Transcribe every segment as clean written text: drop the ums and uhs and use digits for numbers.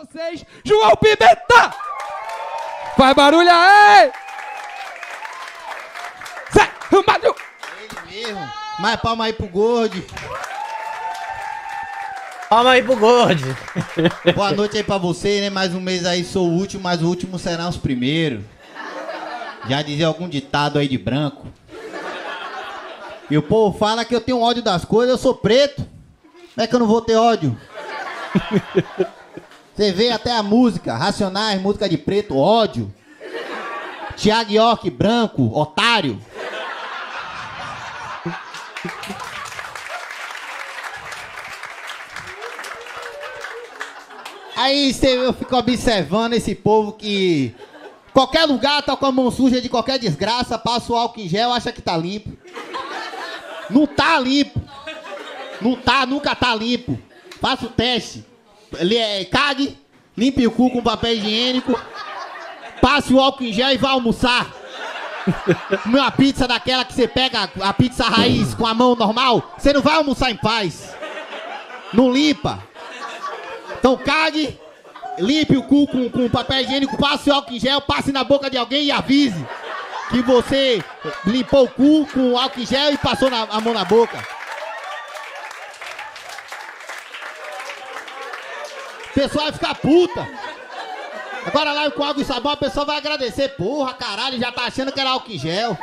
vocês, João Pimenta! Faz barulho aí! Zé Ramalho! Ele mesmo. Mais palma aí pro Gordo. Palma aí pro Gordo. Boa noite aí pra você, né? Mais um mês aí, sou o último, mas o último será os primeiros. Já dizia algum ditado aí de branco. E o povo fala que eu tenho ódio das coisas, eu sou preto. Como é que eu não vou ter ódio? Você vê até a música, Racionais, música de preto, ódio. Thiago York, branco, otário. Aí eu fico observando esse povo que... Qualquer lugar tá com a mão suja de qualquer desgraça, passa o álcool em gel, acha que tá limpo. Não tá limpo. Não tá, nunca tá limpo. Faça o teste. Cague, limpe o cu com papel higiênico, passe o álcool em gel e vá almoçar. Comer uma pizza daquela que você pega a pizza raiz com a mão normal, você não vai almoçar em paz. Não limpa. Então cague, limpe o cu com papel higiênico, passe o álcool em gel, passe na boca de alguém e avise que você limpou o cu com álcool em gel e passou a mão na boca. A pessoa vai ficar puta. Agora lá com água e sabão a pessoa vai agradecer. Porra, caralho, já tá achando que era álcool em gel.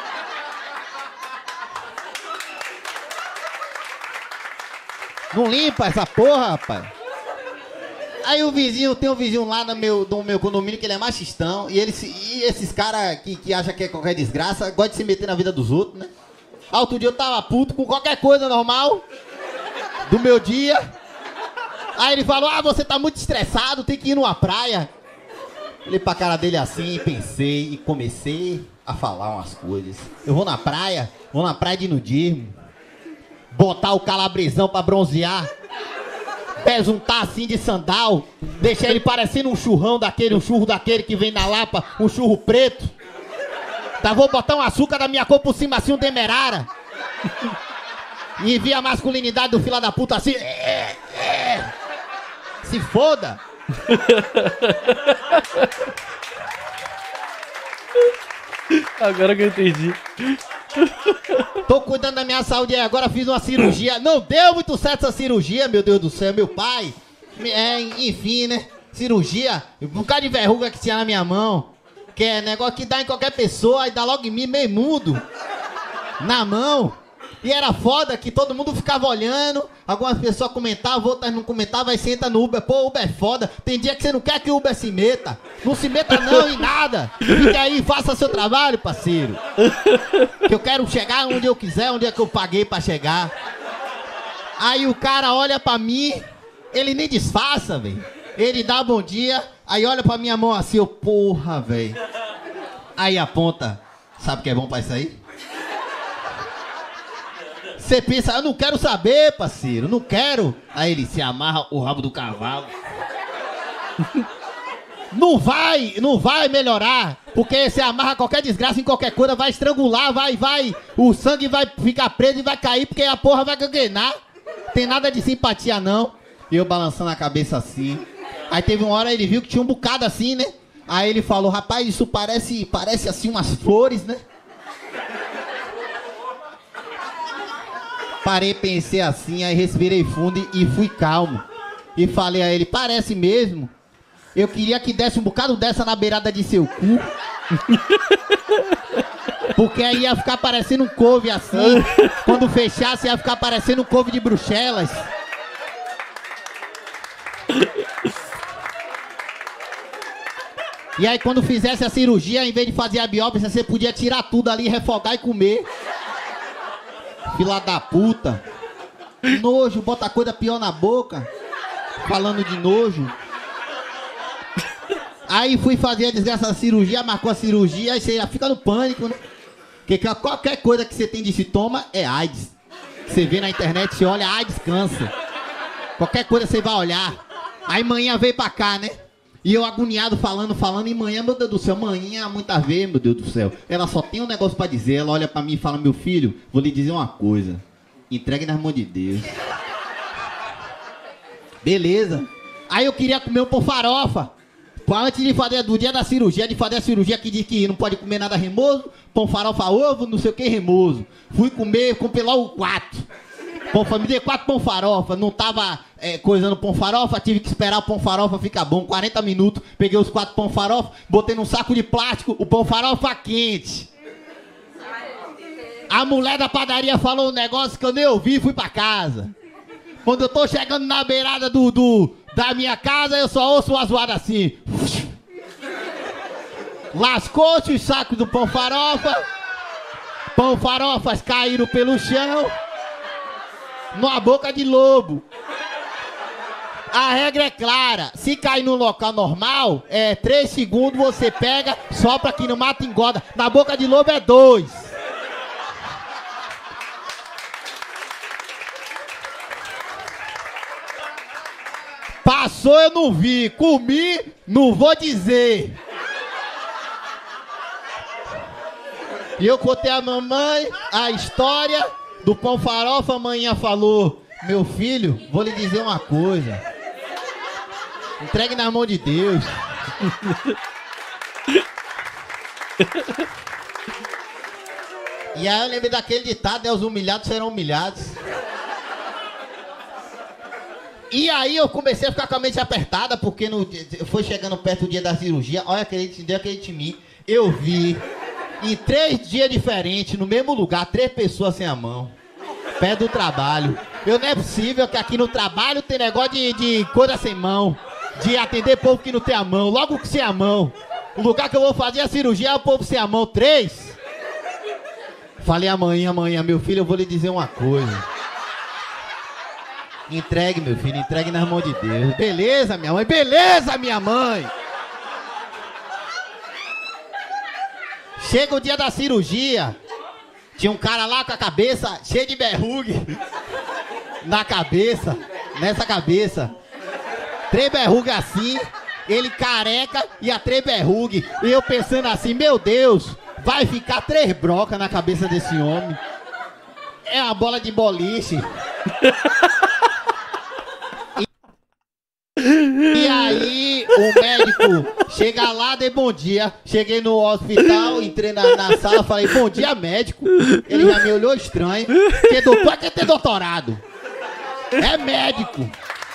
Não limpa essa porra, rapaz. Aí o vizinho, tem um vizinho lá no meu condomínio que ele é machistão. E esses caras que acham que é qualquer desgraça, gostam de se meter na vida dos outros, né? Outro dia eu tava puto com qualquer coisa normal do meu dia. Aí ele falou, você tá muito estressado, tem que ir numa praia. Olhei pra cara dele assim, pensei e comecei a falar umas coisas. Eu vou na praia de nudismo, botar o calabresão pra bronzear, besuntar assim de sandal, deixar ele parecendo um churro daquele que vem na Lapa, um churro preto. Tá, vou botar um açúcar da minha cor por cima assim, um demerara. E vi a masculinidade do filho da puta assim. Se foda! Agora que eu entendi. Tô cuidando da minha saúde aí, agora fiz uma cirurgia. Não deu muito certo essa cirurgia, meu Deus do céu, meu pai. Enfim, né? Cirurgia, um bocado de verruga que tinha na minha mão. Que é negócio que dá em qualquer pessoa, e dá logo em mim, meio mudo. Na mão. E era foda que todo mundo ficava olhando, algumas pessoas comentavam, outras não comentavam, aí você entra no Uber, pô, Uber é foda, tem dia que você não quer que o Uber se meta, não se meta não em nada, fica aí, faça seu trabalho, parceiro, que eu quero chegar onde eu quiser, onde é que eu paguei pra chegar. Aí o cara olha pra mim, ele nem disfarça, velho, ele dá bom dia, aí olha pra minha mão assim, eu, porra, velho, aí aponta, sabe o que é bom pra isso aí? Você pensa, eu não quero saber, parceiro, não quero. Aí ele se amarra o rabo do cavalo. Não vai melhorar. Porque você amarra qualquer desgraça em qualquer coisa, vai estrangular, vai. O sangue vai ficar preso e vai cair porque a porra vai gangrenar. Tem nada de simpatia, não. E eu balançando a cabeça assim. Aí teve uma hora, ele viu que tinha um bocado assim, né? Aí ele falou, rapaz, isso parece assim umas flores, né? Parei, pensei assim, aí respirei fundo e fui calmo. E falei a ele, parece mesmo. Eu queria que desse um bocado dessa na beirada de seu cu. Porque aí ia ficar parecendo um couve assim. Quando fechasse ia ficar parecendo um couve de Bruxelas. E aí quando fizesse a cirurgia, em vez de fazer a biópsia, você podia tirar tudo ali, refogar e comer. Fila da puta. Nojo, bota coisa pior na boca. Falando de nojo. Aí fui fazer a desgraça da cirurgia, marcou a cirurgia, aí você já fica no pânico, né? Porque qualquer coisa que você tem de sintoma é AIDS. Você vê na internet, você olha, AIDS, câncer. Qualquer coisa você vai olhar. Aí manhã veio pra cá, né? E eu agoniado falando, e manhã, meu Deus do céu, manhã, muita vez, meu Deus do céu. Ela só tem um negócio pra dizer, ela olha pra mim e fala, meu filho, vou lhe dizer uma coisa. Entregue nas mãos de Deus. Beleza. Aí eu queria comer um pão farofa. Antes de fazer, do dia da cirurgia, de fazer a cirurgia que diz que não pode comer nada remoso, pão farofa ovo, não sei o que remoso. Fui comer, comprei logo 4. Me dei 4 pão farofa, não tava coisando pão farofa, tive que esperar o pão farofa ficar bom, 40 minutos, peguei os 4 pão farofa, botei num saco de plástico, o pão farofa quente. A mulher da padaria falou um negócio que eu nem ouvi e fui pra casa. Quando eu tô chegando na beirada da minha casa, eu só ouço uma zoada assim. Lascou-se os sacos do pão farofas caíram pelo chão, numa boca de lobo. A regra é clara, se cair num local normal, 3 segundos você pega, sopra aqui no mato e engorda. Na boca de lobo é 2. Passou, eu não vi. Comi, não vou dizer. E eu contei a mamãe a história do pão farofa. A manhã falou: meu filho, vou lhe dizer uma coisa. Entregue na mão de Deus. E aí eu lembrei daquele ditado: os humilhados serão humilhados. E aí eu comecei a ficar com a mente apertada, porque foi chegando perto do dia da cirurgia. Olha, acredite em mim, eu vi em 3 dias diferentes, no mesmo lugar, 3 pessoas sem a mão, perto do trabalho. Não é possível que aqui no trabalho tem negócio de coisa sem mão, de atender povo que não tem a mão, logo que sem a mão. O lugar que eu vou fazer a cirurgia é o povo sem a mão, 3. Falei amanhã, meu filho, eu vou lhe dizer uma coisa. Entregue, meu filho, entregue nas mãos de Deus. Beleza, minha mãe, beleza, minha mãe. Chega o dia da cirurgia, tinha um cara lá com a cabeça cheia de verruga na cabeça, nessa cabeça. 3 verrugas assim, ele careca e a 3 verrugas. E eu pensando assim, meu Deus, vai ficar 3 brocas na cabeça desse homem. É uma bola de boliche. E aí o médico chega lá, dei bom dia. Cheguei no hospital, entrei na sala, falei, bom dia, médico. Ele já me olhou estranho. Porque doutor quer ter doutorado. É médico.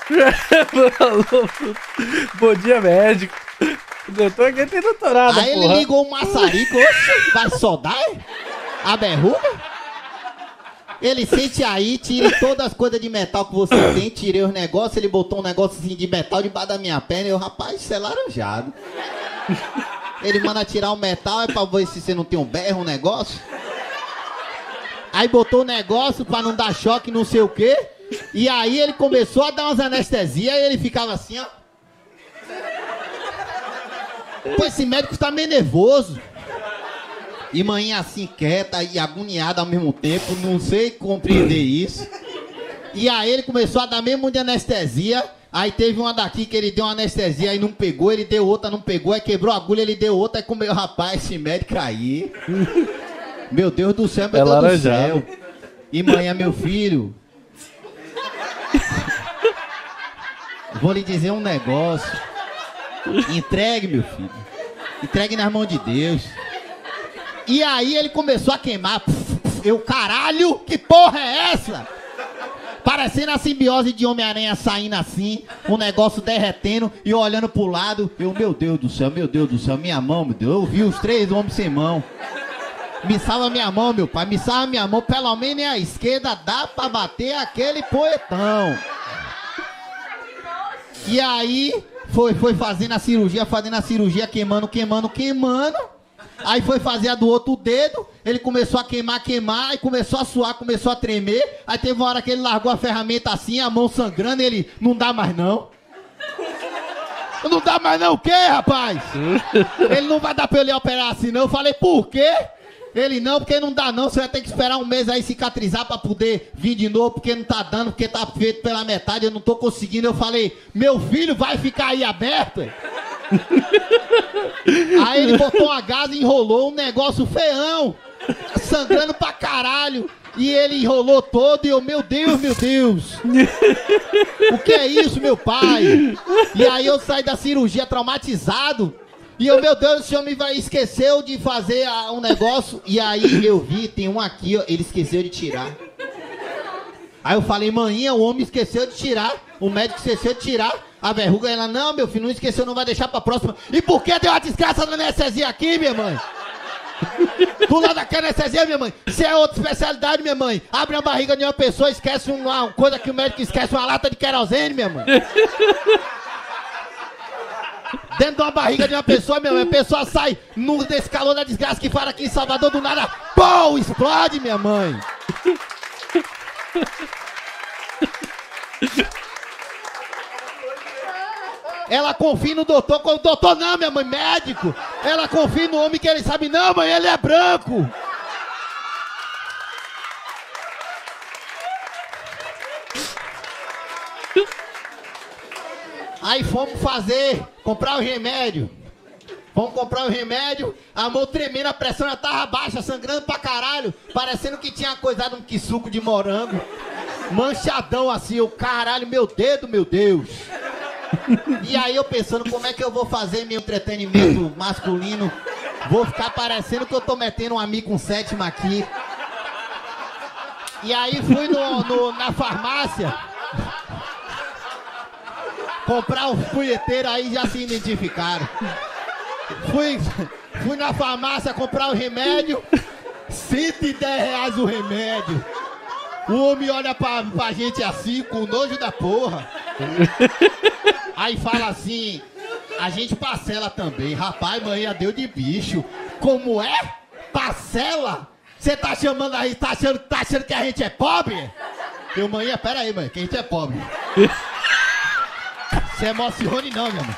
Bom dia, médico. Doutor quer ter doutorado. Aí porra. ele ligou o maçarico. Oxe, vai soldar a verruga? Ele sente aí, tire todas as coisas de metal que você tem, tirei os negócios, ele botou um negócio assim de metal debaixo da minha perna e eu, rapaz, isso é laranjado. Ele manda tirar o metal, é pra ver se você não tem um berro, um negócio. Aí botou o negócio pra não dar choque, não sei o quê. E aí ele começou a dar umas anestesias e ele ficava assim, ó. Pô, esse médico tá meio nervoso. E manhã assim, quieta e agoniada ao mesmo tempo, não sei compreender isso. E aí ele começou a dar mesmo de anestesia. Aí teve uma daqui que ele deu uma anestesia e não pegou, ele deu outra, não pegou, aí quebrou a agulha, ele deu outra, aí comeu, rapaz, esse médico aí. Meu Deus do céu, meu Deus do céu. E manhã, meu filho, vou lhe dizer um negócio. Entregue, meu filho. Entregue nas mãos de Deus. E aí ele começou a queimar. Eu, caralho, que porra é essa? Parecendo a simbiose de Homem-Aranha saindo assim, um negócio derretendo e eu olhando pro lado. Eu, meu Deus do céu, minha mão, meu Deus. Eu vi os 3 homens sem mão. Me salva minha mão, meu pai, me salva minha mão. Pelo menos a esquerda dá pra bater aquele poetão. E aí foi fazendo a cirurgia, queimando. Aí foi fazer a do outro dedo, ele começou a queimar, aí começou a suar, começou a tremer. Aí teve uma hora que ele largou a ferramenta assim, a mão sangrando, ele, não dá mais não. Não dá mais não o quê, rapaz? Ele não vai dar pra ele operar assim não. Eu falei, por quê? Ele, não, porque não dá não, você vai ter que esperar um mês aí cicatrizar pra poder vir de novo, porque não tá dando, porque tá feito pela metade, eu não tô conseguindo. Eu falei, meu filho vai ficar aí aberto? Aí ele botou uma gás e enrolou um negócio feião. sangrando pra caralho. E ele enrolou todo e eu, meu Deus, meu Deus. O que é isso, meu pai? E aí eu saí da cirurgia traumatizado. E eu, meu Deus, o senhor esqueceu de fazer um negócio. E aí eu vi, tem um aqui, ó, ele esqueceu de tirar. Aí eu falei, maninha, o homem esqueceu de tirar. O médico esqueceu de tirar a verruga. Ela, não, meu filho, não esqueceu, não vai deixar pra próxima. E por que deu uma desgraça na anestesia aqui, minha mãe? Do lado da anestesia, minha mãe. Se é outra especialidade, minha mãe. Abre a barriga de uma pessoa, esquece uma coisa que o médico esquece, uma lata de querosene, minha mãe. Dentro de uma barriga de uma pessoa, minha mãe, a pessoa sai desse calor da desgraça que fala aqui em Salvador, do nada, pô, explode, minha mãe. Ela confia no doutor, o doutor não, minha mãe, médico. Ela confia no homem que ele sabe, não, mãe, ele é branco. Aí fomos comprar o remédio. Vamos comprar o remédio, a mão tremendo, a pressão já tava baixa, sangrando pra caralho, parecendo que tinha coisado um quisuco de morango, manchadão assim, o caralho, meu dedo, meu Deus. E aí eu pensando, como é que eu vou fazer meu entretenimento masculino? Vou ficar parecendo que eu tô metendo um amigo com sétima aqui. E aí fui na farmácia comprar um punheteiro, aí já se identificaram. Fui na farmácia comprar o remédio, R$110 o remédio. O homem olha pra gente assim, com nojo da porra. Aí fala assim, a gente parcela também. Rapaz, manhã deu de bicho. Como é? Parcela? Você tá chamando aí, tá achando que a gente é pobre? Eu, manhã, pera aí, mãe, que a gente é pobre. Se emocione não, minha mãe.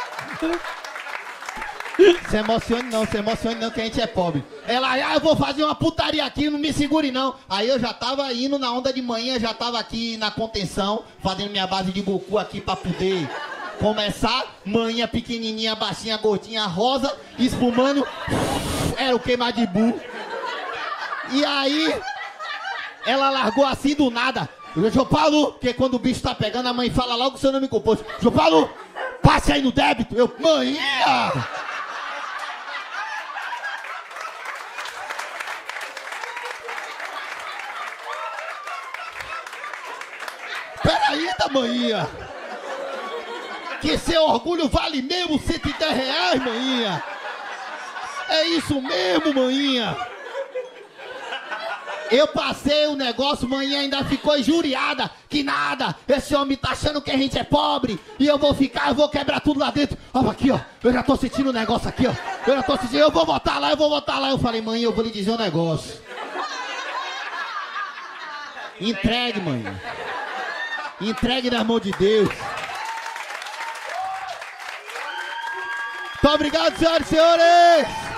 Se emocione não, que a gente é pobre. Ela, eu vou fazer uma putaria aqui, não me segure não. Aí eu já tava indo na onda de manhã, já tava aqui na contenção, fazendo minha base de Goku aqui pra poder começar. Manhã pequenininha, baixinha, gordinha, rosa, espumando. Era o queimadibu. E aí, ela largou assim do nada. João Paulo, porque quando o bicho tá pegando, a mãe fala logo o seu nome composto. João Paulo, passe aí no débito. Eu, manhã! Peraí, da manhã. Que seu orgulho vale mesmo R$110, manhã. É isso mesmo, manhã. Eu passei o negócio, manhã ainda ficou injuriada. Que nada, esse homem tá achando que a gente é pobre. E eu vou quebrar tudo lá dentro. Olha aqui, ó, eu já tô sentindo o negócio aqui, ó. Eu vou voltar lá. Eu falei, mãe, eu vou lhe dizer um negócio. Entregue, mãe. Entregue nas mãos de Deus. Muito obrigado, senhoras e senhores.